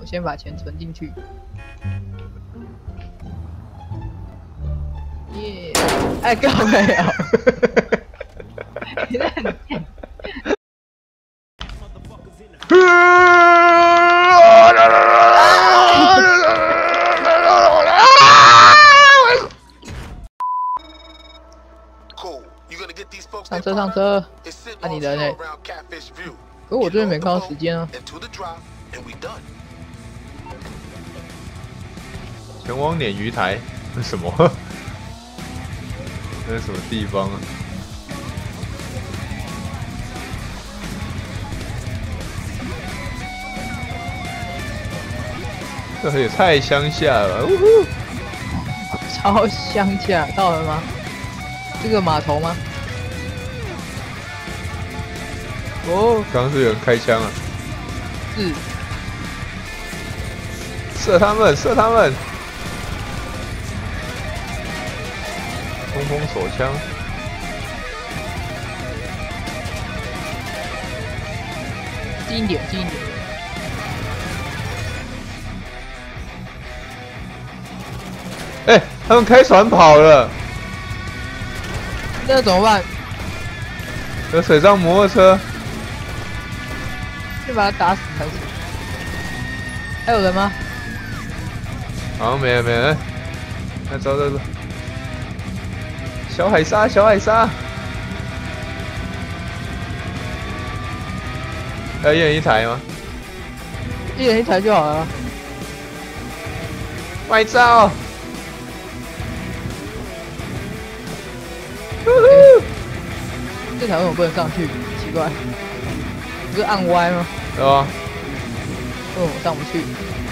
我先把钱存进去。耶！哎，够没有？你在很贱。上车上车！啊，你人呢？可我这边没看到时间啊。 前往鲶鱼台，那什么？那是什么地方啊？这也太乡下了，呜呼！ 超乡下，到了吗？这个码头吗？哦， 刚刚是有人开枪啊！ 是， 射他们，射他们！冲锋手枪， 近一点，近一点。 哎，他们开船跑了， 那怎么办？ 有水上摩托车， 先把他打死才行。还有人吗？ 好像没了没了。那走走走，小海鲨，小海鲨，要一人一台吗？ 一人一台就好了。 卖照。 这台为什么不能上去？奇怪，不是按歪吗？ 对吧？ 为什么上不去？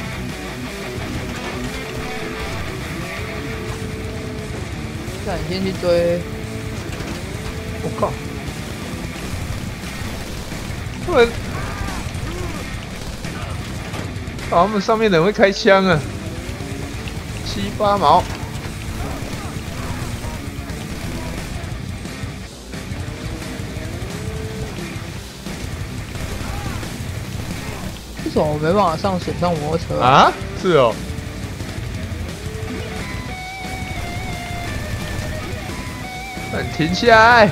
那你先去追。 我靠！他们上面的人会开枪啊，7、8毛。 为什么我没办法上水上摩托车啊？是哦。那你停下来！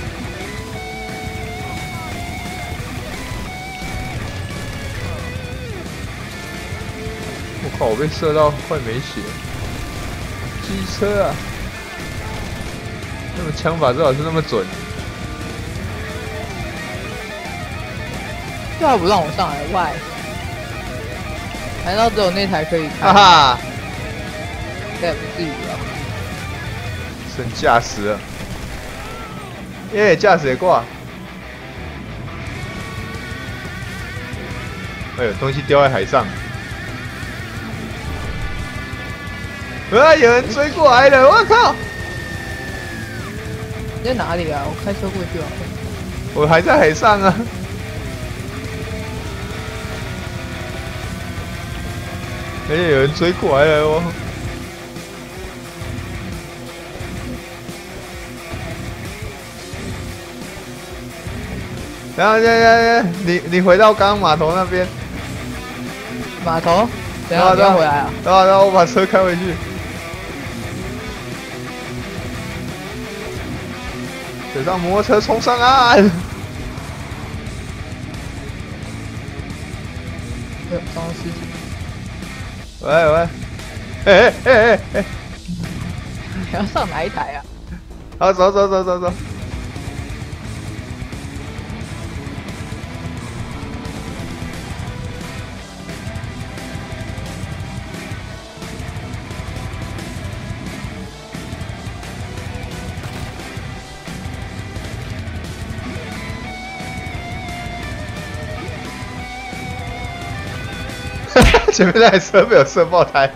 我靠！我被射到快没血。机车啊！那么枪法最好是那么准。 为啥不让我上来？Why？难道只有那台可以开？ 哈哈！ 应该也不至于吧？ 剩驾驶了。耶，驾驶也挂。哎呦，东西掉在海上。啊！有人追过来了！我靠！ 你在哪里啊？我开车过去啊。 我还在海上啊。而且有人追过来了哦。然后，你回到刚刚码头那边。 码头？等下你要回来啊？ 然后我把车开回去。水上摩托车冲上岸。 撞到尸体。 喂喂，哎！ 你要上哪一台啊？ 好，走。前面那台车被我射爆胎。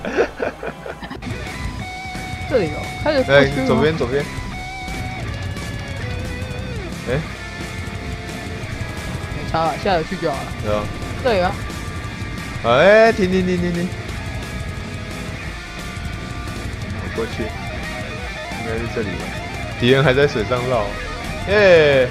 这里哦，开始过去吗？ 左边。哎， 没差了，下得去就好了。 有。 这里啊。 哎，停！我过去，应该是这里吧？敌人还在水上绕。耶！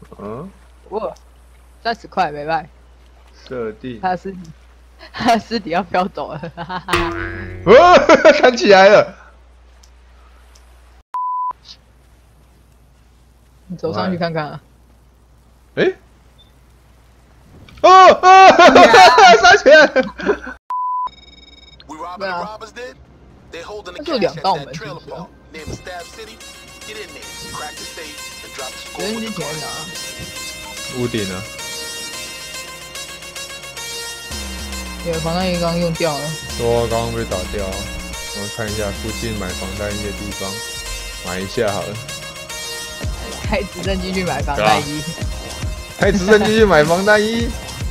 嗯， 哇，30块没卖。 设定。 他的尸体要飘走了，哈哈哈。 哇，弹起来了。 你走上去看看啊。 哎。哦，杀起来！ 对啊。那就2道门，是不是啊？直升机前面拿。 屋顶呢？ 对，防弹衣刚用掉了。 对啊，刚刚被打掉。我们看一下附近买防弹衣的地方，买一下好了。 开直升机去买防弹衣。 开直升机去买防弹衣。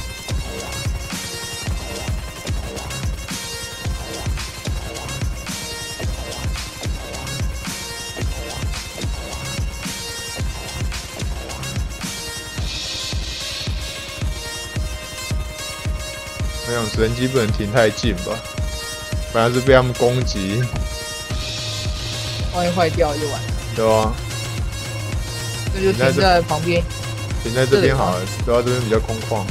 我想直升机不能停太近吧，不然是被他们攻击。 万一坏掉就完了。 对啊。 那就停在旁边。 停在这边好了，对啊，这边比较空旷，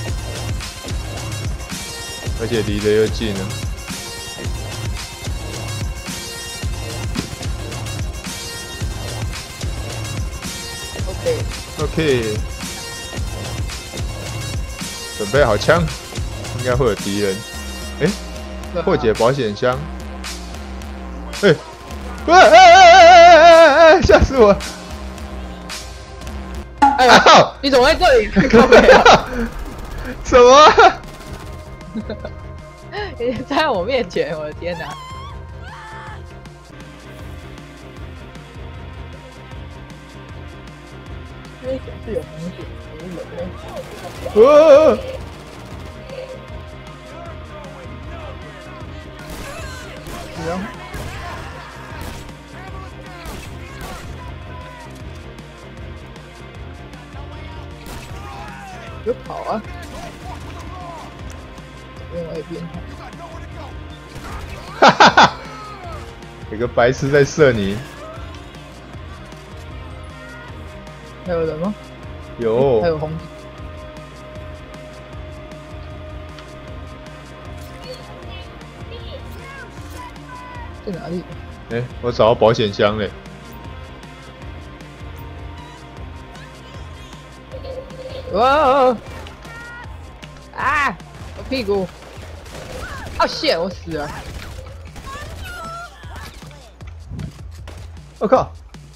而且离得又近了。OK。准备好枪。应该会有敌人，破解保险箱，吓死我！ 哎呀，你怎么在这里？靠北啊！ 什么？ 你在我面前，我的天哪！因为显示有红血，有人。有跑啊！另外一边， 哈哈哈！有个白痴在射你。 还有人吗？ 有。 还有红。在哪里？ 我找到保险箱嘞。 哇！啊！我屁股！哦shit！我死了！ 我靠！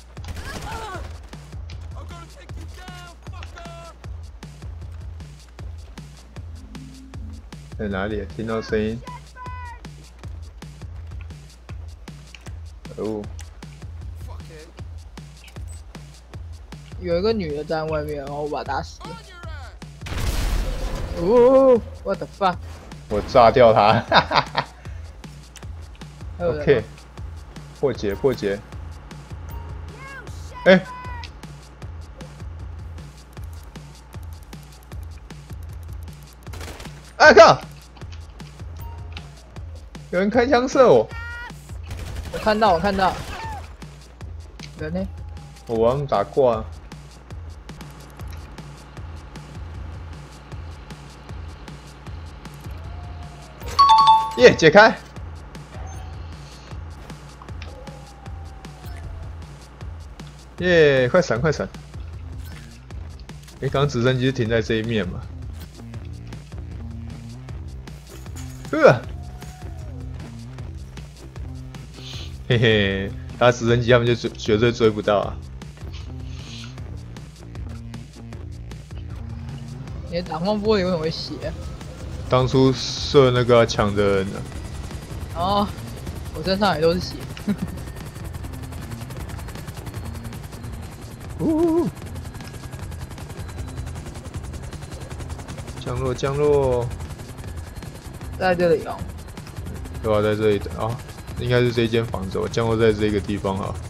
在哪里？听到声音。哦。 有一个女的站在外面，然后我把她打死了。哦 ，what the fuck！ 我炸掉她，哈哈哈。OK， 破解。啊靠！有人开枪射我。 我看到。人呢？ 我往打挂。耶，解开。耶，快闪！刚刚直升机停在这一面嘛。嘿嘿，他直升机他们就绝对追不到啊。 你的挡风玻璃为什么会斜？ 当初射那个抢的人呢？ 哦，我身上也都是血。 降落， 在这里哦。 对吧？在这里啊，应该是这间房子。我降落在这个地方啊。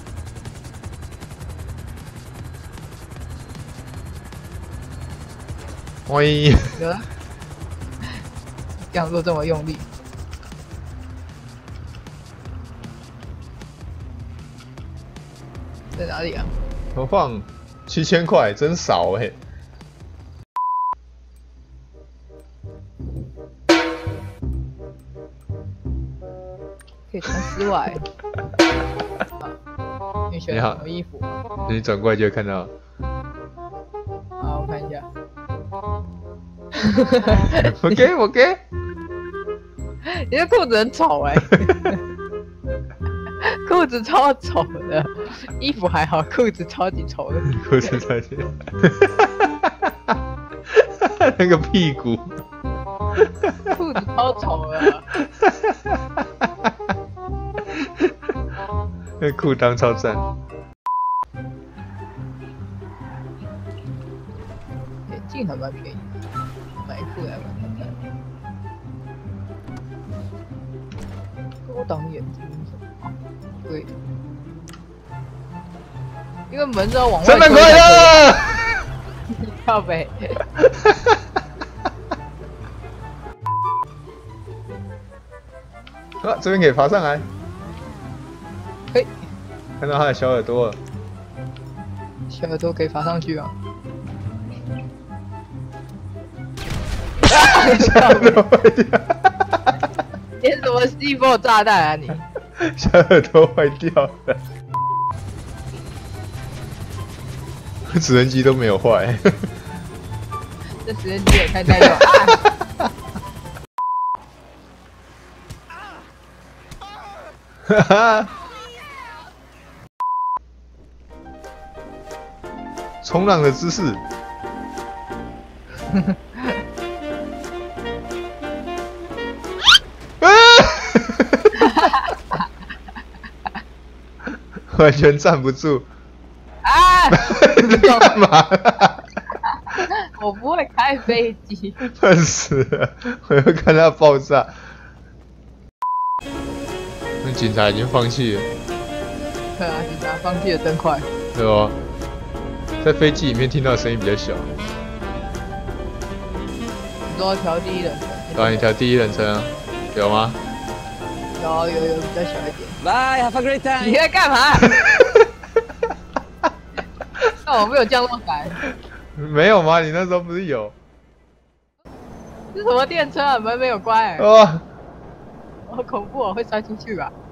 喂。 降落这么用力。在哪里啊？ 投放。 7000块，真少哎、 可以穿丝袜。你选什么衣服？ 你转过来就会看到。 好，我看一下。 OK， 你的裤子很丑哎、裤子超丑的，衣服还好，裤子超级丑的。 裤子超级，那个屁股， 裤子超丑的。 那裤裆超赞。 眼镜还蛮便宜的，买一副来玩看看。高档眼镜什么？对，因为门是要往外。 300块了！ 靠北。 啊，这边可以爬上来。 嘿， 看到他的小耳朵了。 小耳朵可以爬上去啊！ 小耳朵坏掉。 你什么C4炸弹啊你？ 小耳朵坏掉了。直升机都没有坏。 这直升机也太耐用啊！ 哈哈。冲浪的姿势。完全站不住。 啊！ 你在干嘛？ 我不会开飞机。 笨死了！我又看到爆炸。那警察已经放弃了。 对啊，警察放弃了真快。 对哦，在飞机里面听到的声音比较小。 你说调第一人称？ 对啊，你调第一人称啊？有吗？ 有，比较小一点。 Bye, have a great time. 你在干嘛？那我没有降落伞。 没有吗？你那时候不是有？ 这什么电车啊？门没有关、欸。 哦， 好恐怖哦，会摔出去吧？